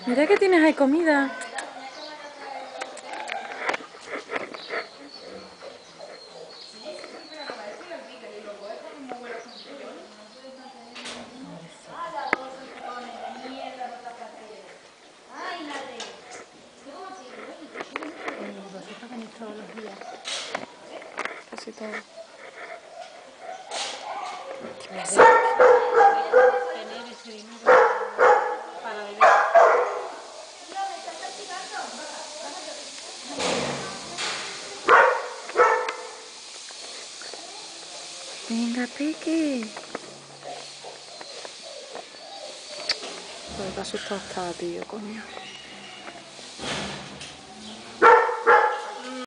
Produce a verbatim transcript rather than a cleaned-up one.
Mira que tienes ahí comida. Vosotros venís todos los días. Casi todo. Tener ese dinero para beber. Venga, Peque. Pues qué asustado estaba, tío, coño.